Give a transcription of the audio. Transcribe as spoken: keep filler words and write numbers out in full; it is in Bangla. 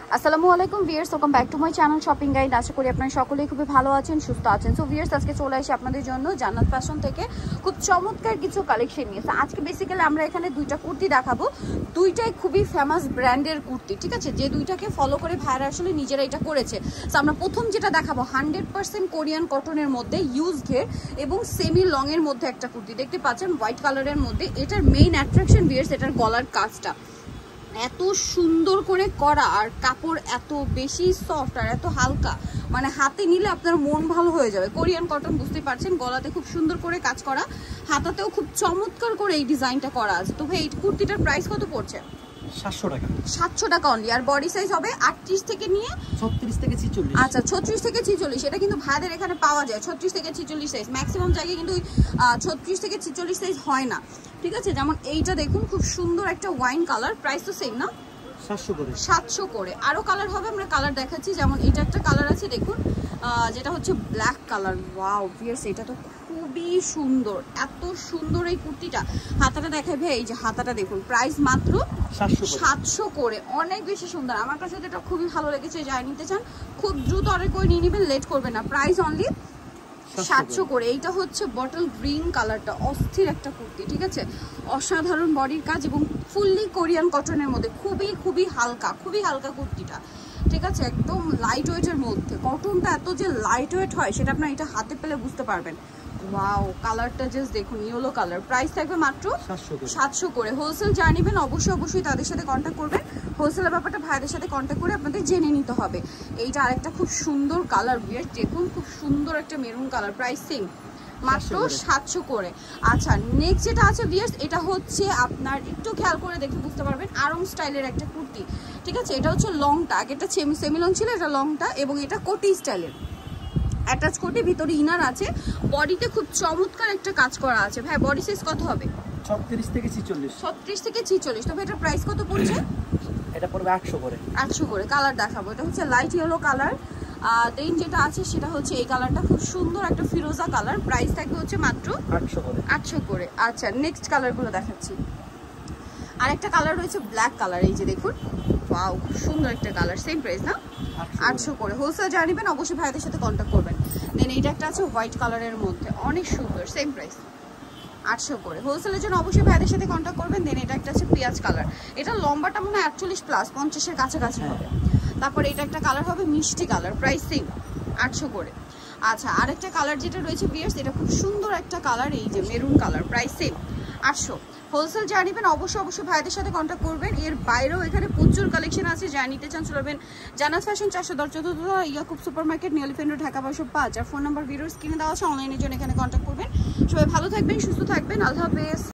আসসালামু আলাইকুম viewers, welcome back to my channel shopping guide. আশা করি আপনারা সকলেই খুবই ভালো আছেন, সুস্থ আছেন। সো ভিউয়ার্স, আজকে চলে আসি আপনাদের জন্য জান্নাত ফ্যাশন থেকে খুব চমৎকার কিছু কালেকশন নিয়ে। আজকে বেসিক্যালি আমরা এখানে দুইটা কুর্তি দেখাবো, দুইটাই খুবই ফেমাস ব্র্যান্ডের কুর্তি, ঠিক আছে, যে দুইটাকে ফলো করে ভাইরা আসলে নিজেরা এটা করেছে। সো আমরা প্রথম যেটা দেখাবো হান্ড্রেড পার্সেন্ট কোরিয়ান কটনের মধ্যে ইউজ ঘের এবং সেমি লং এর মধ্যে একটা কুর্তি দেখতে পাচ্ছেন হোয়াইট কালারের মধ্যে। এটার মেইন অ্যাট্রাকশন ভিউয়ার্স এটার গলার কাজটা এত সুন্দর করে করা, আর কাপড় এত বেশি সফট আর এত হালকা, মানে হাতে নিলে আপনার মন ভালো হয়ে যাবে। কোরিয়ান কটন বুঝতে পারছেন, গলাতে খুব সুন্দর করে কাজ করা, হাতাতেও খুব চমৎকার করে এই ডিজাইনটা করা আছে। তো ভাই এই কুর্তিটার প্রাইস কত পড়ছে? সাতশো টাকা। সাতশো টাকা অনলি। আর বডি সাইজ হবে আটত্রিশ থেকে নিয়ে ছত্রিশ থেকে ছিচল্লিশ। আচ্ছা, ছত্রিশ থেকে ছিচল্লিশ। এটা কিন্তু ভাইদের এখানে পাওয়া যায় ছত্রিশ থেকে ছিচল্লিশ সাইজ, ম্যাক্সিমাম জায়গায় কিন্তু ছত্রিশ থেকে ছিচল্লিশ সাইজ হয় না, ঠিক আছে। যেমন এইটা দেখুন, খুব সুন্দর একটা ওয়াইন কালার, প্রাইস তো সেম না, সাতশো করে। সাতশো করে। আরো কালার হবে, আমরা কালার দেখাচ্ছি। যেমন এটা একটা কালার আছে দেখুন, যেটা হচ্ছে ব্ল্যাক কালার। ওয়াও ভিউয়ার্স, এটা তো খুবই সুন্দর, এত সুন্দর এই কুর্তিটা। হাতাটা দেখাই ভাই, এই যে হাতাটা দেখুন, প্রাইস মাত্র সাতশো করে, অনেক বেশি সুন্দর। আমার কাছে এটা খুবই ভালো লেগেছে। যাই নিতে চান খুব দ্রুত অর্ডার করে নিয়ে নেবেন, লেট করবেন না। প্রাইস অনলি সাতশো করে। এইটা হচ্ছে বটল গ্রিন কালারটা, অস্থির একটা কুর্তি, ঠিক আছে, অসাধারণ বডির কাজ এবং ফুললি কোরিয়ান কটনের মধ্যে, খুবই খুবই হালকা, খুবই হালকা কুর্তিটা, ঠিক আছে, একদম লাইট ওয়েটের মধ্যে। কটনটা এত যে লাইট ওয়েট হয় সেটা আপনার এটা হাতে পেলে বুঝতে পারবেন। ওয়াও, কালারটা জাস্ট দেখুন, ইয়েলো কালার। প্রাইস থাকবে মাত্র সাতশো করে। হোলসেল যা নেবেন অবশ্যই অবশ্যই তাদের সাথে কন্ট্যাক্ট করবেন। হোলসেলের ব্যাপারটা ভাইদের সাথে কন্ট্যাক্ট করে আপনাদের জেনে নিতে হবে। এইটা আরেকটা খুব সুন্দর কালার বিয়ার, দেখুন খুব সুন্দর একটা মেরুন কালার, প্রাইস সেম মাত্র সাতশো করে। আচ্ছা, নেক্সট যেটা আছে ভিয়ার্স, এটা হচ্ছে আপনার একটু খেয়াল করে দেখে বুঝতে পারবেন আরং স্টাইলের একটা কুর্তি, ঠিক আছে। এটা হচ্ছে লংটা, আগেটা সেমি লং ছিল, এটা লংটা, এবং এটা কোটি স্টাইলের অ্যাটাচ কোটি, ভিতরে ইনার আছে, বডিতে খুব চমৎকার একটা কাজ করা আছে। ভাই বডি সাইজ কত হবে? ছত্রিশ থেকে ছিচল্লিশ। ছত্রিশ থেকে ছিচল্লিশ। তবে এটার প্রাইস কত পড়ছে? এটা পড়বে আটশো করে। আটশো করে। কালার দেখাবো, এটা হচ্ছে লাইট ইয়েলো কালার। দেন যেটা আছে সেটা হচ্ছে এই কালারটা, খুব সুন্দর একটা ফিরোজা কালার, প্রাইস থাকবে হচ্ছে মাত্র আটশো করে। আটশো করে। আচ্ছা, নেক্সট কালারগুলো দেখাচ্ছি। আরেকটা কালার রয়েছে ব্ল্যাক কালার, এই যে দেখুন, ওয়াও খুব সুন্দর একটা কালার, সেম প্রাইস না, আটশো করে। হোলসেল যা নেবেন অবশ্যই ভাইদের সাথে কন্ট্যাক্ট করবেন। দেন এইটা একটা আছে হোয়াইট কালারের মধ্যে, অনেক সুন্দর, সেম প্রাইস আটশো করে। হোলসেলের জন্য অবশ্যই ভাইদের সাথে কন্ট্যাক্ট করবেন। দেন এটা একটা আছে পেঁয়াজ কালার, এটা লম্বাটা মনে হয় আটচল্লিশ প্লাস, পঞ্চাশের কাছাকাছি হবে। তারপর এটা একটা কালার হবে মিষ্টি কালার, প্রাইস সেম আটশো করে। আচ্ছা, আরেকটা কালার যেটা রয়েছে ভিউয়ার্স, এটা খুব সুন্দর একটা কালার, এই যে মেরুন কালার, প্রাইস সেম আটশো। হোলসেল যা নেবেন অবশ্যই অবশ্যই ভাইদের সাথে কন্ট্যাক্ট করবেন। এর বাইরেও এখানে প্রচুর কালেকশন আছে, যা নিতে চান চলবেন জান্নাত ফ্যাশন চারশো দশ চতুর্থ Yakub super market, new elephant road, Dhaka বারোশো পাঁচ। আর ফোন নাম্বার ভিডিওর স্ক্রিনে দেওয়া আছে, অনলাইনের জন্য এখানে কন্ট্যাক্ট করবেন। সবাই ভালো থাকবেন, সুস্থ থাকবেন, আল্লাহ হাফেজ।